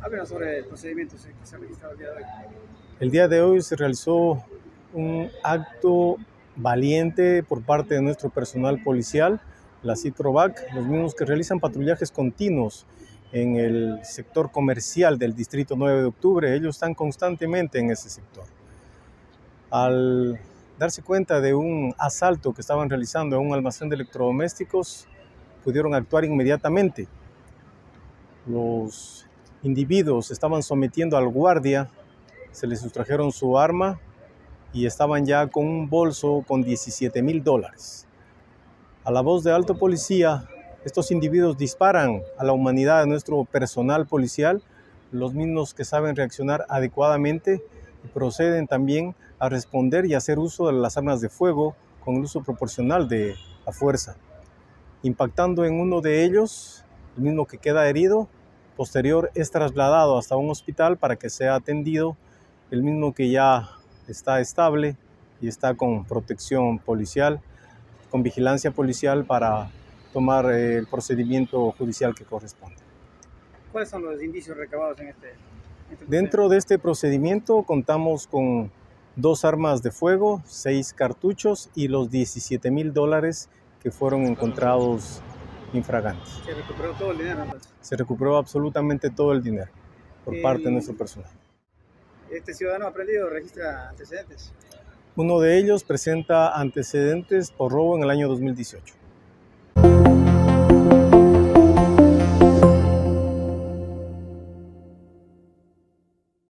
Háblenos sobre el procedimiento que se ha registrado el día de hoy. El día de hoy se realizó un acto valiente por parte de nuestro personal policial, la CITROVAC, los mismos que realizan patrullajes continuos en el sector comercial del Distrito 9 de Octubre. Ellos están constantemente en ese sector. Al darse cuenta de un asalto que estaban realizando a un almacén de electrodomésticos, pudieron actuar inmediatamente. Los individuos estaban sometiendo al guardia, se les sustrajeron su arma y estaban ya con un bolso con $17,000. A la voz de alto policía, estos individuos disparan a la humanidad de nuestro personal policial, los mismos que saben reaccionar adecuadamente y proceden también a responder y hacer uso de las armas de fuego con el uso proporcional de la fuerza, impactando en uno de ellos, el mismo que queda herido. Posterior es trasladado hasta un hospital para que sea atendido, el mismo que ya está estable y está con protección policial, con vigilancia policial para tomar el procedimiento judicial que corresponde. ¿Cuáles son los indicios recabados en este Dentro de este procedimiento contamos con 2 armas de fuego, 6 cartuchos y los $17,000 que fueron encontrados infragantes. ¿Se recuperó todo el dinero entonces? Se recuperó absolutamente todo el dinero por parte de nuestro personal. ¿Este ciudadano aprendido registra antecedentes? Uno de ellos presenta antecedentes por robo en el año 2018.